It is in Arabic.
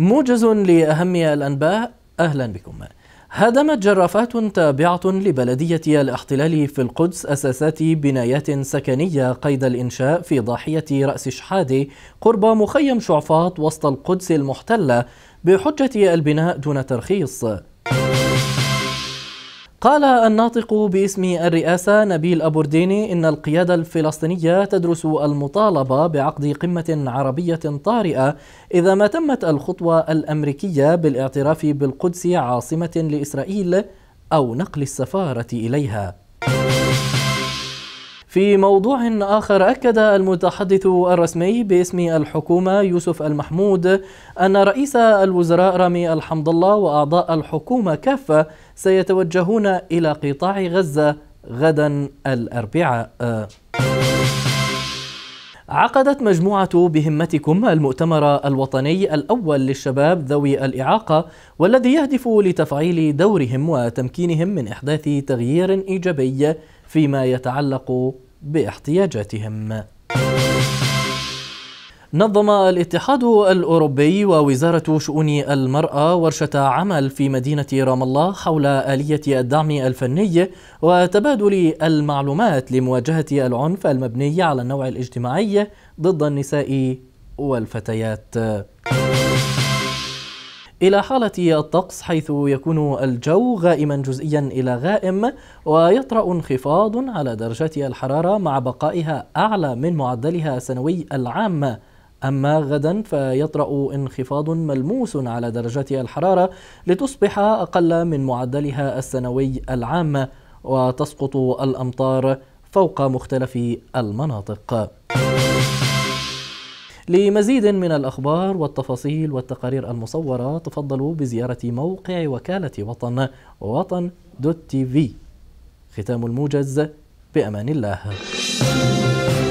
موجز لأهم الأنباء. أهلا بكم. هدمت جرافات تابعة لبلدية الاحتلال في القدس أساسات بنايات سكنية قيد الإنشاء في ضاحية رأس شحادة قرب مخيم شعفاط وسط القدس المحتلة بحجة البناء دون ترخيص. قال الناطق باسم الرئاسة نبيل أبورديني إن القيادة الفلسطينية تدرس المطالبة بعقد قمة عربية طارئة إذا ما تمت الخطوة الأمريكية بالاعتراف بالقدس عاصمة لإسرائيل أو نقل السفارة إليها. في موضوع آخر، أكد المتحدث الرسمي باسم الحكومة يوسف المحمود أن رئيس الوزراء رامي الحمد الله وأعضاء الحكومة كافة سيتوجهون إلى قطاع غزة غدا الأربعاء. عقدت مجموعة بهمتكم المؤتمر الوطني الأول للشباب ذوي الإعاقة، والذي يهدف لتفعيل دورهم وتمكينهم من إحداث تغيير إيجابي فيما يتعلق باحتياجاتهم. نظم الاتحاد الأوروبي ووزارة شؤون المرأة ورشة عمل في مدينة رام الله حول آلية الدعم الفني وتبادل المعلومات لمواجهة العنف المبني على النوع الاجتماعي ضد النساء والفتيات. إلى حالة الطقس، حيث يكون الجو غائما جزئيا إلى غائم ويطرأ انخفاض على درجات الحرارة مع بقائها أعلى من معدلها السنوي العام. أما غدا فيطرأ انخفاض ملموس على درجات الحرارة لتصبح أقل من معدلها السنوي العام، وتسقط الأمطار فوق مختلف المناطق. لمزيد من الأخبار والتفاصيل والتقارير المصورة تفضلوا بزيارة موقع وكالة وطن.tv. ختام الموجز، بأمان الله.